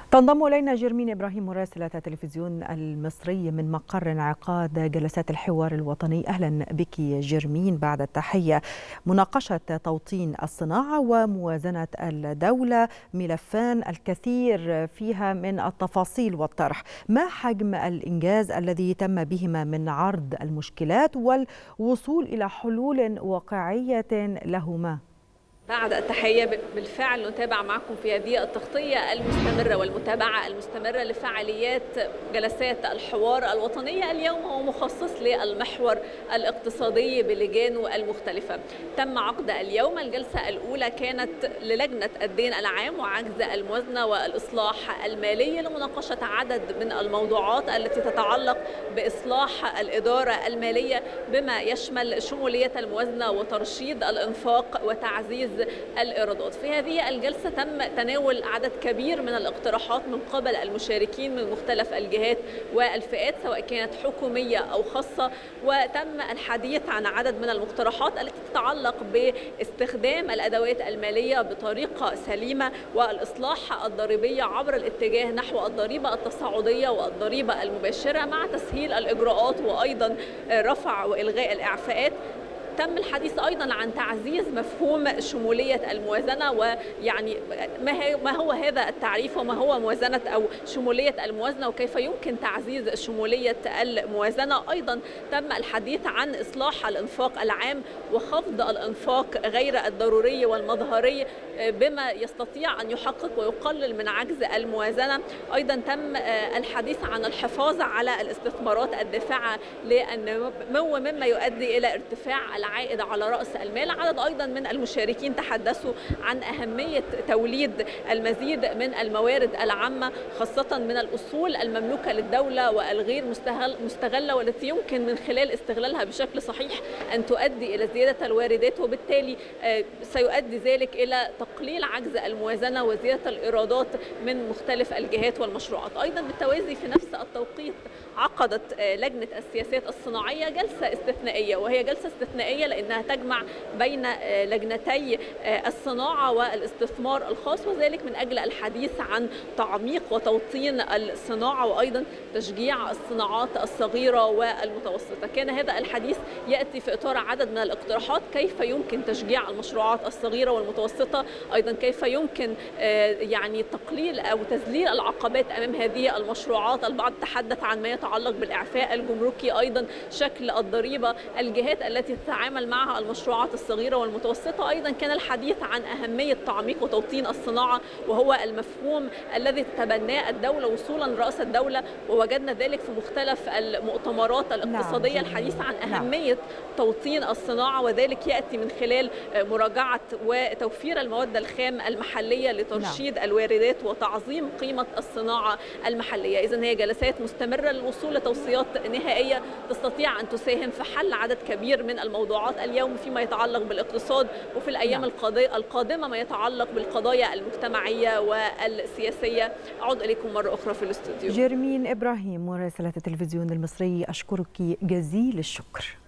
تنضم إلينا جيرمين إبراهيم مراسلة التلفزيون المصري من مقر انعقاد جلسات الحوار الوطني. أهلا بك جيرمين. بعد التحية، مناقشة توطين الصناعة وموازنة الدولة ملفان الكثير فيها من التفاصيل والطرح. ما حجم الإنجاز الذي تم بهما من عرض المشكلات والوصول إلى حلول واقعية لهما؟ بعد التحية، بالفعل نتابع معكم في هذه التغطية المستمرة والمتابعة المستمرة لفعاليات جلسات الحوار الوطنية اليوم، هو مخصص للمحور الاقتصادي بلجانه المختلفة. تم عقد اليوم الجلسة الأولى، كانت للجنة الدين العام وعجز الموازنة والإصلاح المالي لمناقشة عدد من الموضوعات التي تتعلق بإصلاح الإدارة المالية بما يشمل شمولية الموازنة وترشيد الإنفاق وتعزيز الإيرادات. في هذه الجلسة تم تناول عدد كبير من الاقتراحات من قبل المشاركين من مختلف الجهات والفئات سواء كانت حكومية أو خاصة، وتم الحديث عن عدد من المقترحات التي تتعلق باستخدام الأدوات المالية بطريقة سليمة والإصلاح الضريبي عبر الاتجاه نحو الضريبة التصاعدية والضريبة المباشرة مع تسهيل الإجراءات وأيضا رفع وإلغاء الإعفاءات. تم الحديث أيضا عن تعزيز مفهوم شمولية الموازنة، ويعني ما هو هذا التعريف وما هو موازنة أو شمولية الموازنة وكيف يمكن تعزيز شمولية الموازنة. أيضا تم الحديث عن إصلاح الإنفاق العام وخفض الإنفاق غير الضروري والمظهري بما يستطيع أن يحقق ويقلل من عجز الموازنة. أيضا تم الحديث عن الحفاظ على الاستثمارات الدافعة للنمو مما يؤدي إلى ارتفاع العائد على رأس المال. عدد أيضا من المشاركين تحدثوا عن أهمية توليد المزيد من الموارد العامة، خاصة من الأصول المملوكة للدولة والغير مستغلة، والتي يمكن من خلال استغلالها بشكل صحيح أن تؤدي إلى زيادة الواردات، وبالتالي سيؤدي ذلك إلى تقليل عجز الموازنة وزيادة الإيرادات من مختلف الجهات والمشروعات. أيضا بالتوازي في نفس التوقيت عقدت لجنة السياسات الصناعية جلسة استثنائية، وهي جلسة استثنائية لأنها تجمع بين لجنتي الصناعة والاستثمار الخاص، وذلك من أجل الحديث عن تعميق وتوطين الصناعة وأيضا تشجيع الصناعات الصغيرة والمتوسطة. كان هذا الحديث يأتي في إطار عدد من الاقتراحات: كيف يمكن تشجيع المشروعات الصغيرة والمتوسطة، أيضا كيف يمكن يعني تقليل أو تذليل العقبات أمام هذه المشروعات. البعض تحدث عن ما يتعلق بالإعفاء الجمركي، أيضا شكل الضريبة، الجهات التي تتعامل معها المشروعات الصغيرة والمتوسطة. أيضا كان الحديث عن أهمية تعميق وتوطين الصناعة، وهو المفهوم الذي تتبناه الدولة وصولا لرأس الدولة، ووجدنا ذلك في مختلف المؤتمرات الاقتصادية. الحديث عن أهمية توطين الصناعة، وذلك يأتي من خلال مراجعة وتوفير المواد الخام المحلية لترشيد الواردات وتعظيم قيمة الصناعة المحلية. إذن هي جلسات مستمرة للوصول لتوصيات نهائية تستطيع أن تساهم في حل عدد كبير من الموضوعات اليوم فيما يتعلق بالاقتصاد، وفي الأيام القادمة ما يتعلق بالقضايا المجتمعية والسياسية. أعود إليكم مرة أخرى في الاستوديو. جيرمين إبراهيم مراسلة التلفزيون المصري، أشكرك جزيل الشكر.